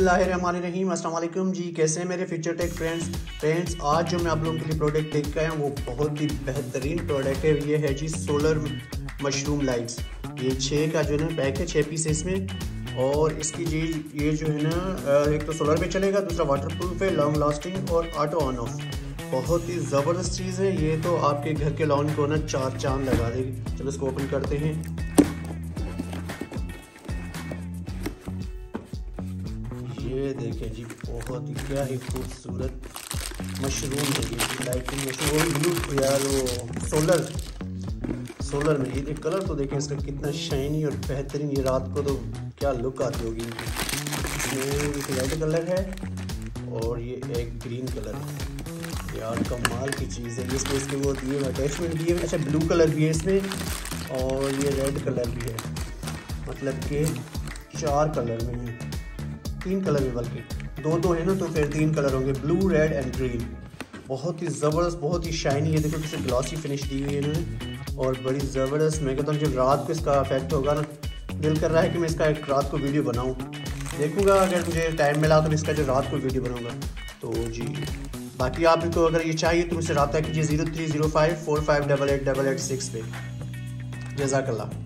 बिस्मिल्लाहिर्रहमानिर्रहीम। अस्सलाम वालेकुम जी, कैसे हैं मेरे फ्यूचर टेक फ्रेंड्स। आज जो मैं आप लोगों के लिए प्रोडक्ट लेकर के आया हूँ वो बहुत ही बेहतरीन प्रोडक्ट है। ये है जी सोलर मशरूम लाइट्स। ये 6 का जो है ना पैक है, 6 पीस है इसमें। और इसकी जी ये जो है ना एक तो सोलर पे चलेगा, दूसरा वाटर प्रूफ है, लॉन्ग लास्टिंग और ऑटो ऑन ऑफ। बहुत ही ज़बरदस्त चीज़ है ये, तो आपके घर के लॉन को ना 4 चांद लगा देगी। चलो इसको ओपन करते हैं। ये देखें जी, बहुत ही क्या ही खूबसूरत मशरूम है ये लाइटिंग मशरूम। ब्लू यार वो सोलर में ये कलर तो देखें इसका कितना शाइनी और बेहतरीन। ये रात को तो क्या लुक आती होगी इनकी। एक रेड कलर है और ये एक ग्रीन कलर है। यार कमाल की चीज़ है। इसमें इसके वो दिए अटैचमेंट दिए हुए। अच्छा, ब्लू कलर भी है इसमें और ये रेड कलर भी है, मतलब कि 4 कलर में है, 3 कलर में, बल्कि दो है ना, तो फिर 3 कलर होंगे, ब्लू रेड एंड ग्रीन। बहुत ही ज़बरदस्त, बहुत ही शाइनी। ये देखो किसी ग्लॉसी फिनिश दी हुई है इन्होंने और बड़ी ज़बरदस्त। मैं कहता हूँ जब रात को इसका इफेक्ट होगा ना, दिल कर रहा है कि मैं इसका एक रात को वीडियो बनाऊँ। देखूँगा अगर मुझे टाइम मिला तो इसका जो रात को वीडियो बनाऊँगा। तो जी बाकी आपको अगर ये चाहिए तो मुझसे रब्ता कीजिए 0305 45888886 पे। जज़ाकल्लाह।